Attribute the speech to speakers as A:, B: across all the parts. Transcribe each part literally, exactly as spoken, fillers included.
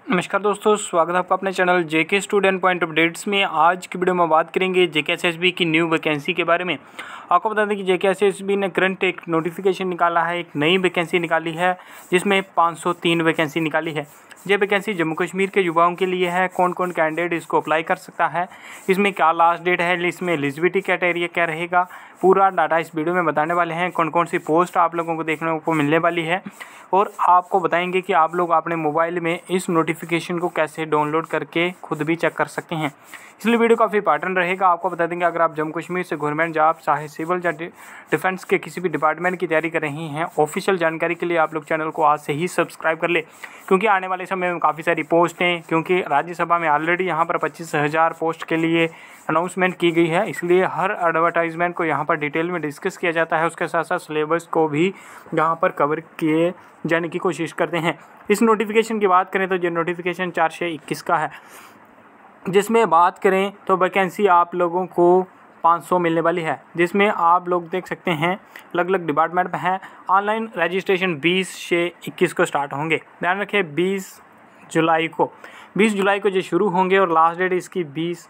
A: नमस्कार दोस्तों, स्वागत है आपका अपने channel JK student point updates में। आज की वीडियो में बात करेंगे जेके एसएसबी की न्यू वैकेंसी के बारे में। आपको बता दें कि जेके एसएसबी ने करंट एक नोटिफिकेशन निकाला है, एक नई वैकेंसी निकाली है जिसमें पाँच सौ तीन वैकेंसी निकाली है। ये वैकेंसी जम्मू कश्मीर के युवाओं के लिए है। कौन कौन कैंडिडेट इसको अप्लाई कर सकता है, इसमें क्या लास्ट डेट है, इसमें एलिजिबिलिटी क्राइटेरिया क्या रहेगा, पूरा डाटा इस वीडियो में बताने वाले हैं। कौन कौन सी पोस्ट आप लोगों को देखने को मिलने वाली है और आपको बताएंगे कि आप लोग अपने मोबाइल में इस नोटिफिकेशन को कैसे डाउनलोड करके खुद भी चेक कर सकते हैं। इसलिए वीडियो काफ़ी इंपॉर्टेंट रहेगा। आपको बता देंगे अगर आप जम्मू कश्मीर से गवर्नमेंट जॉब चाहे सिविल या डिफेंस के किसी भी डिपार्टमेंट की तैयारी कर रही हैं, ऑफिशियल जानकारी के लिए आप लोग चैनल को आज से ही सब्सक्राइब कर ले, क्योंकि आने वाले समय में काफ़ी सारी पोस्टें, क्योंकि राज्यसभा में ऑलरेडी यहाँ पर पच्चीस हज़ार पोस्ट के लिए अनाउंसमेंट की गई है। इसलिए हर एडवर्टाइजमेंट को यहाँ पर डिटेल में डिस्कस किया जाता है, उसके साथ साथ सिलेबस को भी यहाँ पर कवर किए जाने की कोशिश करते हैं। इस नोटिफिकेशन की बात करें तो ये नोटिफिकेशन चार से इक्कीस का है, जिसमें बात करें तो वैकेंसी आप लोगों को पाँच सौ मिलने वाली है, जिसमें आप लोग देख सकते हैं अलग अलग डिपार्टमेंट में है। ऑनलाइन रजिस्ट्रेशन बीस से इक्कीस को स्टार्ट होंगे। ध्यान रखें बीस जुलाई को बीस जुलाई को ये शुरू होंगे और लास्ट डेट इसकी बीस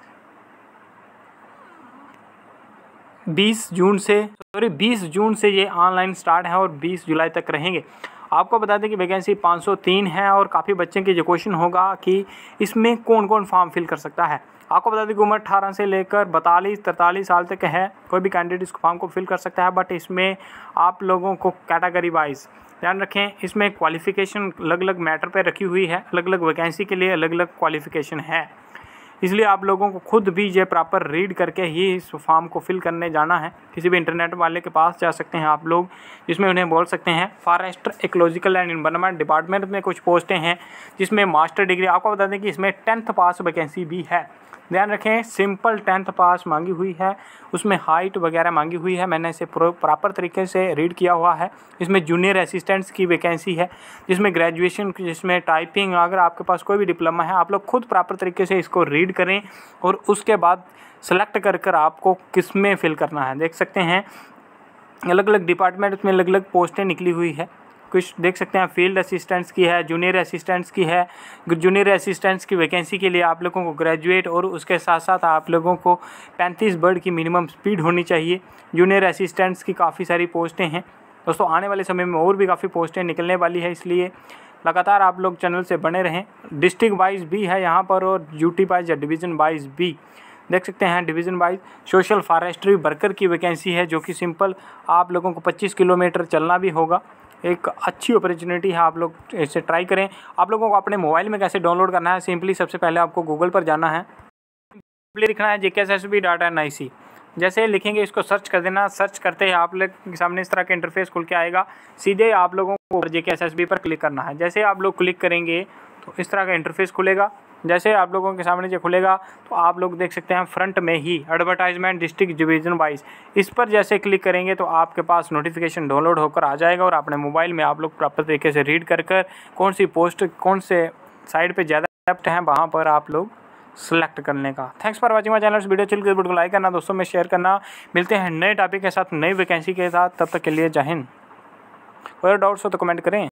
A: बीस जून से सॉरी बीस जून से ये ऑनलाइन स्टार्ट है और बीस जुलाई तक रहेंगे। आपको बता दें कि वैकेंसी पाँच सौ तीन है और काफ़ी बच्चे के जो क्वेश्चन होगा कि इसमें कौन कौन फॉर्म फिल कर सकता है। आपको बता दें कि उम्र अठारह से लेकर बतालीस तरतालीस साल तक है, कोई भी कैंडिडेट इस फॉर्म को फिल कर सकता है। बट इसमें आप लोगों को कैटेगरी वाइज ध्यान रखें, इसमें क्वालिफ़िकेशन अलग अलग मैटर पर रखी हुई है, अलग अलग वैकेंसी के लिए अलग अलग क्वालिफ़िकेशन है। इसलिए आप लोगों को खुद भी ये प्रॉपर रीड करके ही इस फॉर्म को फिल करने जाना है। किसी भी इंटरनेट वाले के पास जा सकते हैं आप लोग, जिसमें उन्हें बोल सकते हैं forest ecological and environment department में कुछ पोस्टें हैं जिसमें मास्टर डिग्री। आपको बता दें कि इसमें टेंथ पास वैकेंसी भी है। ध्यान रखें, सिंपल टेंथ पास मांगी हुई है, उसमें हाइट वगैरह मांगी हुई है। मैंने इसे प्रॉपर तरीके से रीड किया हुआ है। इसमें जूनियर असिस्टेंट्स की वैकेंसी है, जिसमें ग्रेजुएशन, जिसमें टाइपिंग, अगर आपके पास कोई भी डिप्लोमा है आप लोग खुद प्रॉपर तरीके से इसको रीड करें और उसके बाद सेलेक्ट कर कर आपको किस में फिल करना है। देख सकते हैं अलग अलग डिपार्टमेंट में अलग अलग पोस्टें निकली हुई है। कुछ देख सकते हैं फील्ड असिस्टेंट्स की है, जूनियर असिस्टेंट्स की है। जूनियर असिस्टेंट्स की वैकेंसी के लिए आप लोगों को ग्रेजुएट और उसके साथ साथ आप लोगों को पैंतीस वर्ड की मिनिमम स्पीड होनी चाहिए। जूनियर असिस्टेंट्स की काफ़ी सारी पोस्टें हैं दोस्तों। आने वाले समय में और भी काफ़ी पोस्टें निकलने वाली है, इसलिए लगातार आप लोग चैनल से बने रहें। डिस्ट्रिक्ट वाइज भी है यहाँ पर और ड्यूटी वाइज या डिवीज़न वाइज भी देख सकते हैं। Division wise social forestry worker की वैकेंसी है, जो कि सिंपल आप लोगों को पच्चीस किलोमीटर चलना भी होगा। एक अच्छी अपॉर्चुनिटी है, आप लोग इसे ट्राई करें। आप लोगों को अपने मोबाइल में कैसे डाउनलोड करना है, सिंपली सबसे पहले आपको गूगल पर जाना है, सिंपली लिखना है JK SSB dot N I C. जैसे लिखेंगे इसको सर्च कर देना। सर्च करते ही आप लोग के सामने इस तरह का इंटरफेस खुल के आएगा। सीधे आप लोगों को जेके एसएसबी पर क्लिक करना है। जैसे आप लोग क्लिक करेंगे तो इस तरह का इंटरफेस खुलेगा। जैसे आप लोगों के सामने जो खुलेगा तो आप लोग देख सकते हैं फ्रंट में ही एडवर्टाइजमेंट डिस्ट्रिक्ट डिवीज़न वाइज, इस पर जैसे क्लिक करेंगे तो आपके पास नोटिफिकेशन डाउनलोड होकर आ जाएगा और अपने मोबाइल में आप लोग प्रॉपर तरीके से रीड कर कर कौन सी पोस्ट कौन से साइड पे ज़्यादा एप्ट हैं वहाँ पर आप लोग सेलेक्ट करने का। Thanks for watching my channel. Video चल वीडियो को लाइक करना, दोस्तों में शेयर करना। मिलते हैं नए टॉपिक के साथ, नई वैकेंसी के साथ। तब तक के लिए जय हिंद। कोई डाउट्स हो तो कमेंट करें।